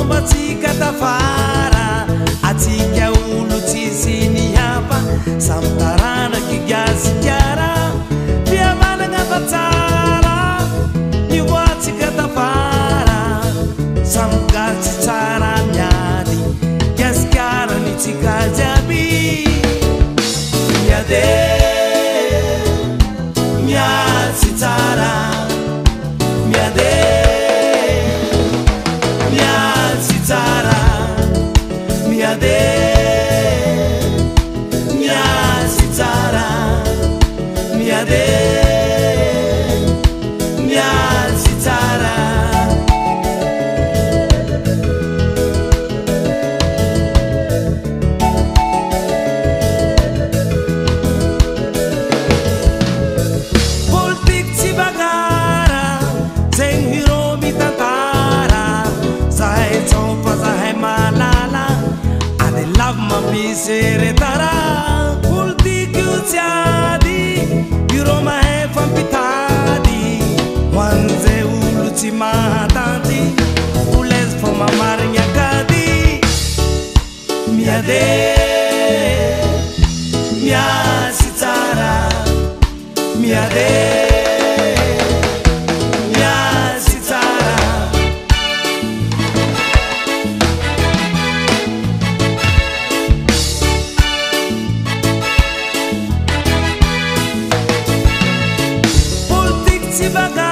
fombatsika tafara atsika olo tsisy niapa samy taranaky gasikara fiavanagna fa tsara nivoatsika tafara samy gasy tsara miady gasikara nitsika jiaby miade miatsy tsara miade miatsy tsara miade miatsy tsara miade miatsy tsara politik tsy bagara zegny hiromi tantara zahay tsompa zahay malala ade lavy mampisy retara politik io tsy ady biro mahay fampitady hoan'izay olo tsy mahatanty olezy fo mamarigny akady miade miasy tsara miade miasy tsara politik tsy bagara